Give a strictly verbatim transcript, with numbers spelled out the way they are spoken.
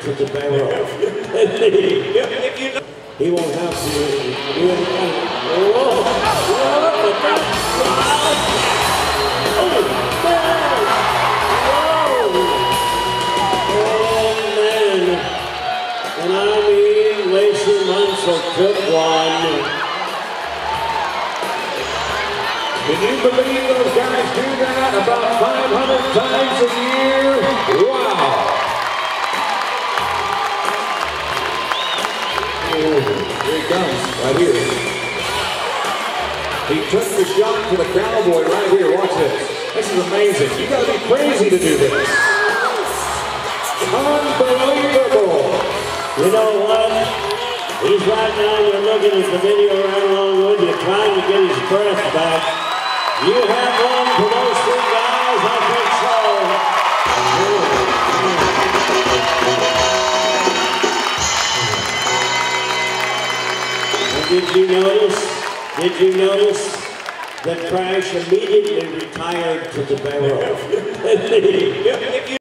to the barrel. If you know. He won't have to do anything. Whoa! Whoa! Oh, man! Whoa! Oh, man! And I mean, Lacey Munsell took one. Can you believe those guys do that about five hundred times a year? Wow! Oh, here he comes, right here. He took the shot to the cowboy right here. Watch this. This is amazing. You gotta be crazy to do this. Unbelievable. You know what? He's right now, you're looking at the video right along with you, trying to get his breath back. You have one for those three guys? I think so. And did you notice, did you notice that Crash immediately retired to the barrel?